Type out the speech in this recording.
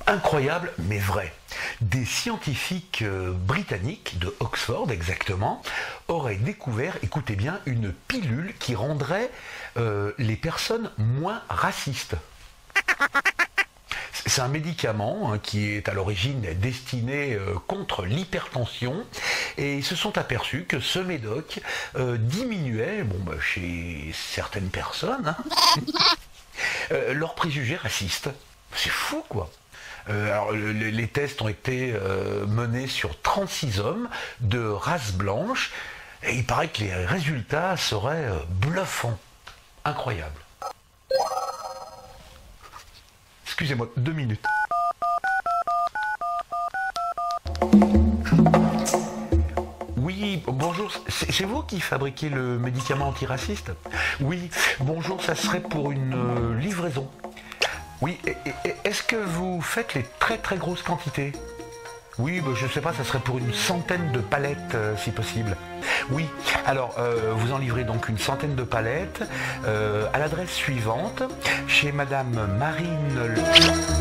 Incroyable, mais vrai. Des scientifiques britanniques, de Oxford exactement, auraient découvert, écoutez bien, une pilule qui rendrait les personnes moins racistes. C'est un médicament qui est à l'origine destiné contre l'hypertension, et ils se sont aperçus que ce médoc diminuait, chez certaines personnes, leurs préjugés racistes. C'est fou, quoi. Alors, les tests ont été menés sur 36 hommes de race blanche, et il paraît que les résultats seraient bluffants. Incroyable. Excusez-moi, 2 minutes. Oui, bonjour, c'est vous qui fabriquez le médicament antiraciste? Oui, bonjour, ça serait pour une livraison. Oui, est-ce que vous faites les très très grosses quantités? Oui, je sais pas, ça serait pour une centaine de palettes si possible. Oui, alors vous en livrez donc une centaine de palettes à l'adresse suivante, chez Madame Marine...